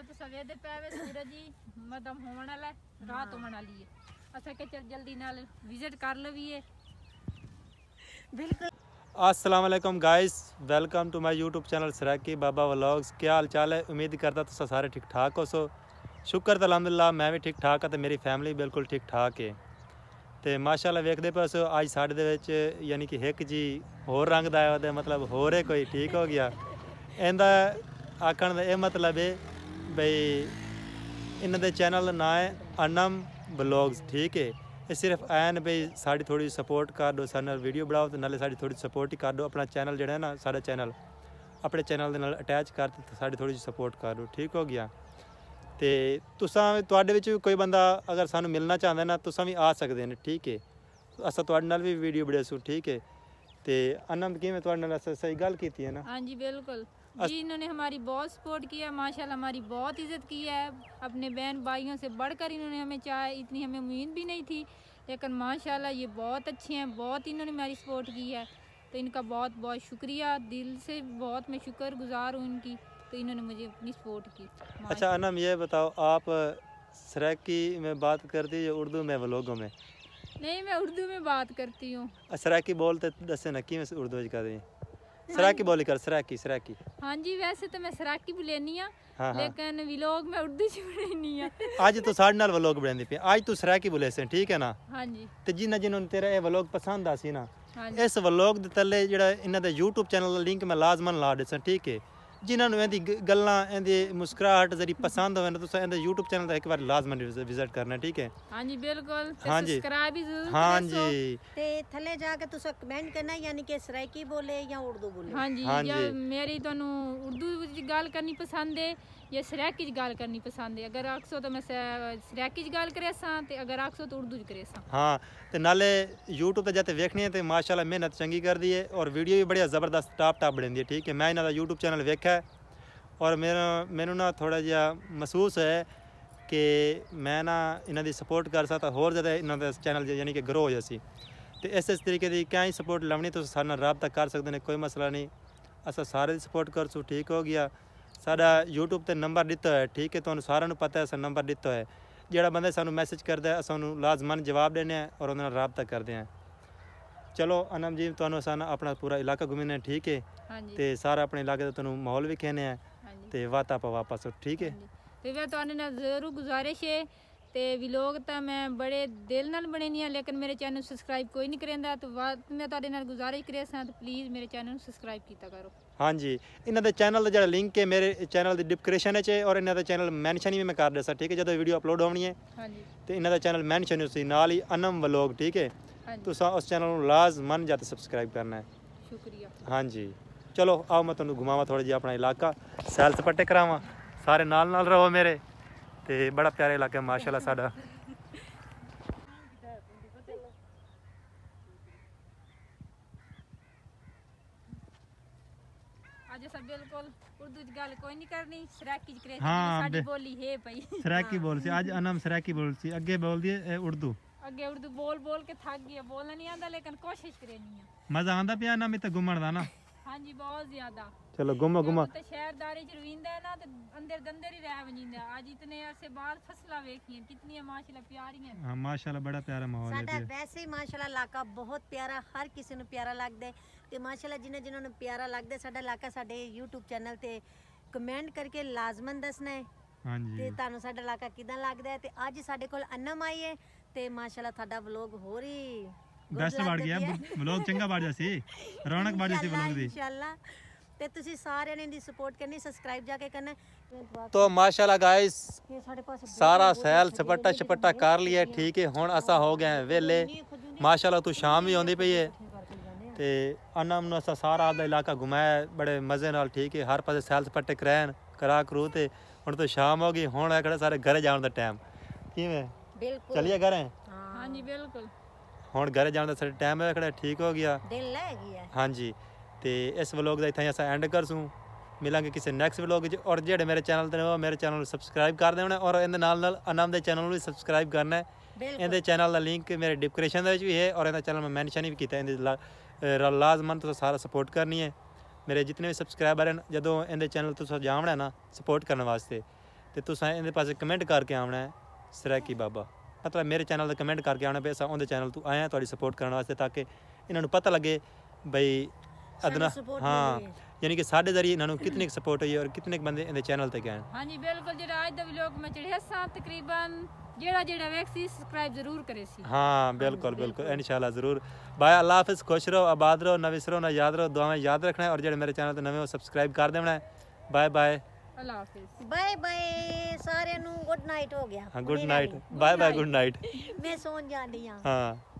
ਅੱਜ ਸਵੇਰ ਦੇ ਪੈਵੇ ਸੂਰਜ ਜੀ ਮਦਮ ਹੋਣ ਵਾਲਾ ਰਾਤ ਹੋਣ ਵਾਲੀ ਹੈ ਅਸਾਂ ਕਿ ਚੱਲ ਜਲਦੀ ਨਾਲ ਵਿਜ਼ਿਟ ਕਰ ਲਵੀਏ बिल्कुल। अस्सलाम वालेकुम guys, welcome to my YouTube channel Saraiki Baba vlogs. क्या हाल चाल है? उम्मीद करता तुस सारे ठीक ठाक हो सो। शुक्र तो अलहमदुलिल्लाह मैं भी ठीक ठाक हाँ तो मेरी फैमिली बिल्कुल ठीक ठाक है। तो माशाल्लाह वेखते पे सो अज साढ़े दे विच यानी कि हिक जी होर रंग दा आया मतलब होर है कोई ठीक हो गया। इनका आखण दा यह मतलब है बई इन्हां दे चैनल दा नाम है अनम व्लॉग्स, ठीक है। ये सिर्फ ऐन बई साड़ी थोड़ी सपोर्ट कर दो, साडे नाल वीडियो बनाओ तो नाले साड़ी थोड़ी सपोर्ट ही कर दो। अपना चैनल जिहड़ा है ना साडा चैनल अपने चैनल दे नाल अटैच कर ते साड़ी थोड़ी सपोर्ट कर दो, ठीक हो गया। तो तुसां तुहाडे विच कोई बंदा अगर सानू मिलना चाहता ना तुसां भी आ सकदे ने, ठीक है। असां तुहाडे नाल भी वीडियो बनासू, ठीक है। तो अनम किवें तुहाडे नाल सही गल कीती है ना? हाँ जी बिल्कुल जी, इन्होंने हमारी बहुत सपोर्ट किया माशाल्लाह, हमारी बहुत इज़्ज़त की है। अपने बहन भाइयों से बढ़कर इन्होंने हमें चाहे, इतनी हमें उम्मीद भी नहीं थी, लेकिन माशाल्लाह ये बहुत अच्छे हैं, बहुत इन्होंने हमारी सपोर्ट की है। तो इनका बहुत बहुत शुक्रिया, दिल से बहुत मैं शुक्रगुजार हूँ इनकी। तो इन्होंने मुझे अपनी सपोर्ट की। अच्छा अनम ये बताओ, आप सराकी में बात करती या उर्दू में व्लॉगों में? नहीं, मैं उर्दू में बात करती हूँ। सराकी बोलते दसे ना कि उर्दू कर रही सराकी बोली कर सराकी सराकी। हाँ जी, वैसे तो मैं सराकी बोलनी हाँ, हाँ। लेकिन व्लॉग में उर्दू च बोलनी है। आज तो साढ़े नाल व्लॉग बनाती पी, आज तू सराकी बोले से, ठीक है ना? हाँ जी। ते जिन्ना जिन्होंने तेरा ये व्लॉग पसंद आसी ना, हाँ इस व्लॉग दे तले जेड़ा इन्हां दा YouTube चैनल दा लिंक मैं लाजमन ला देसां, ठीक है। जिन्होंने इहदी गल्लां इहदी मुस्कुराहट जरी पसंद होवे ना तुसां इहदा YouTube चैनल दा एक बार लाजमन विजिट करना, ठीक है। हाँ जी बिल्कुल। हाँ जी। सब्सक्राइब भी जरूर हाँ करें सो। जी। ते थले जाके तुसा कमेंट करना यानी कि सराइकी बोले या उर्दू बोले। हाँ जी, हाँ या जी। मेरी तुहानू उर्दू विच गल करनी पसंद है या सराकी च गल करनी पसंद है? अगर आखसो तो मैं सराकी च गल करे सां ते अगर आखसो तो उर्दू च करे सां। हाँ तो नाले यूट्यूब पर जाते वेखनी है तो माशाल्लाह मेहनत चंगी कर दी है और वीडियो भी बढ़िया ज़बरदस्त टॉप बनाती है, ठीक है। मैं इन्हों का यूट्यूब चैनल वेखा है और मैनू ना थोड़ा जिहा महसूस है कि मैं ना इन्हों की सपोर्ट कर सकता होर ज़्यादा इन्हों का चैनल यानी कि ग्रो हो जासी। तो इस तरीके की क्या ही सपोर्ट लवनी तो सारे नाल राबता कर सकते हैं, कोई मसला नहीं। असा सारे सपोर्ट करसू, ठीक हो गया। साडा यूट्यूब पर नंबर दिता है, ठीक है, तुहानू सारिਆਂ ਨੂੰ पता है असा नंबर दिता है। ਜਿਹੜਾ ਬੰਦਾ ਸਾਨੂੰ मैसेज करता है असा ਉਹਨੂੰ लाजमन जवाब देने हैं और उन्होंने राबता करते हैं। चलो अनम जी तुहानू असा अपना पूरा इलाका घूमने, ठीक है। हाँ जी। तो सारा अपने इलाके का तुहानू माहौल भी कहने हैं हाँ जी। तो वाता आप वापस, ठीक है। तो मैं तुहाडे नाल जरूर गुजारिश है ते व्लॉग तो मैं बड़े दिल नाल बनानी है, लेकिन मेरे चैनल सब्सक्राइब कोई नहीं करेंदा। तो मैं तुहाडे नाल गुजारिश करे सां तो प्लीज़ मेरे चैनल सब्सक्राइब कीता करो। हाँ जी, इन्हों के चैनल का जो लिंक है मेरे चैनल की डिस्क्रिप्शन है और इन्हों का चैनल मैंशन भी मैं कर दसा, ठीक है। जो वीडियो अपलोड होनी है हाँ जी। तो इन्हों का चैनल मैंशन उसी नाल ही अनम व्लॉग, ठीक है। हाँ जी। तो उस चैनल को लाजमन जाते सब्सक्राइब करना है। शुक्रिया। हाँ जी। चलो आओ मैं तुहानू घुमावा थोड़ा जी अपना इलाका, सैल सपाटे करावा, सारे नाल नाल रहो मेरे। तो बड़ा प्यारा इलाका माशाल्लाह साडा। आज सब बिल्कुल उर्दू च गल कोई नहीं करनी, सराकी च करे। हाँ, साडी बोली है पई। सराकी बोल सी आज अनम सराकी बोल सी, अगे बोल दिए उर्दू। अगे उर्दू बोल बोल के थक गई, बोलना नहीं आंदा लेकिन कोशिश करनी है। मजा आंदा पिया ना मैं तो घूमण दा ना? हाँ जी बहुत ज्यादा। चलो घूमो घूमो। तो शहरदारी च रविंदा है ना तो अंदर दंदर ही रह वजिंदा। आज इतने अरसे बाद फसला वेखियां कितनी माशाल्लाह प्यारी हैं। हाँ माशाल्लाह बड़ा प्यारा माहौल है साडा जी। वैसे ही माशाल्लाह इलाका बहुत प्यारा, हर किसी ਨੂੰ प्यारा लगदा है। ते माशाल्लाह जिन्हां ਨੂੰ प्यारा लगदा है साडा इलाका साडे YouTube चैनल ते कमेंट करके लाजमन दसना है। हाँ ते जी। ਤੁਹਾਨੂੰ ਸਾਡਾ ਇਲਾਕਾ ਕਿਦਾਂ ਲੱਗਦਾ ਹੈ। ਤੇ ਅੱਜ ਸਾਡੇ ਕੋਲ ਅਨਮ ਆਈ ਹੈ ਤੇ ਮਾਸ਼ਾਅੱਲਾ ਤੁਹਾਡਾ ਵਲੌਗ ਹੋਰ ਹੀ दस बढ़ गया, व्लॉग चंगा बढ़ जासी, रौनक बढ़ जासी व्लॉग दी। इंशाल्लाह ਤੇ ਤੁਸੀਂ ਸਾਰਿਆਂ ਨੇ ਦੀ ਸਪੋर्ट ਕਰਨੀ, ਸਬਸਕ੍ਰਾਈਬ ਜਾ ਕੇ करना। तो माशाल्लाह गाइस ये साढ़े पास सारा सैल सपट्टा छपट्टा कर लिया, ठीक है। हुण असा हो गए हैं वेले माशाल्लाह। तो शाम भी आउंदी पई है ते अनम नू असा सारा आधा इलाका घुमाया बड़े मज़े नाल, ठीक है। हर पासे सैल सपट्टे करैन करा करू ते हुण तो शाम हो गई। हुण है खड़े सारे घरे जाने दा टाइम, किवें बिल्कुल चलिए घरे? हाँ जी बिल्कुल। हुण घरे जाने दा सारे टाइम है खड़े, ठीक हो गया। दिल लगी है। हाँ जी। तो इस व्लॉग का इतना ही अस एंड करसूँ, मिलांगे किसी नैक्सट व्लॉग और जेडे मेरे चैनल ते मेरे चैनल सबसक्राइब कर देना और इहदे नाल अनम दे चैनल भी सबसक्राइब करना है। इहदे चैनल का लिंक मेरे डिस्क्रिप्शन भी है और इहदा चैनल मैं मैंशन भी किया। इहदे लाजमन तो सारा सपोर्ट करनी है। मेरे जितने भी सबसक्राइबर हैं, जो इहदे चैनल तुस जावना है ना सपोर्ट करने वास्ते ਤੇ ਤੁਸੀਂ ਇਹਦੇ ਪਾਸੇ ਕਮੈਂਟ ਕਰਕੇ ਆਉਣਾ ਹੈ ਸਰੈਕੀ ਬਾਬਾ, ਮਤਲਬ ਮੇਰੇ ਚੈਨਲ ਤੇ ਕਮੈਂਟ ਕਰਕੇ ਆਉਣਾ ਵੀ ਅਸਾਂ ਉਹਦੇ ਚੈਨਲ ਤੋਂ ਆਏ ਹਾਂ ਤੁਹਾਡੀ ਸਪੋਰਟ ਕਰਨ ਵਾਸਤੇ, ਤਾਂ ਕਿ ਇਹਨਾਂ ਨੂੰ ਪਤਾ ਲੱਗੇ ਬਈ ਅਦਨਾ ਹਾਂ यानी कि साढ़े जरिए इन्होंने कितनी सपोर्ट हुई है और कितने बंदे इन्हें चैनल तक गए। हाँ जी बिल्कुल, जो आज दा व्लॉग में चढ़िया सा तकरीबन जेड़ा वेक्सी सब्सक्राइब जरूर करे सी। हाँ बिल्कुल बिल्कुल इंशाल्लाह ज़रूर। भाई अल्लाह हाफिज़, खुश रहो, आबाद रहो, ना विसरो ना याद रहो, दुआएं याद रखना है और जेड़े मेरे चैनल ते नवे हो सब्सक्राइब कर देना है। बाय बाय, अल्लाह हाफिज़, बाय बाय सारे गुड नाइट हो गया। हाँ good night, bye bye good night. मैं सोन जान रही हूँ। हाँ।